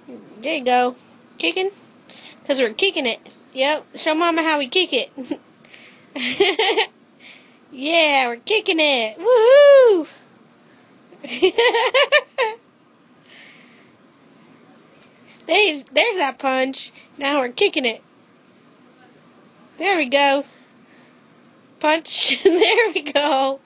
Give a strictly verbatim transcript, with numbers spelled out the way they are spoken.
There you go. Kicking? Because we're kicking it. Yep. Show Mama how we kick it. Yeah, we're kicking it. Woohoo! there's, there's that punch. Now we're kicking it. There we go. Punch. There we go.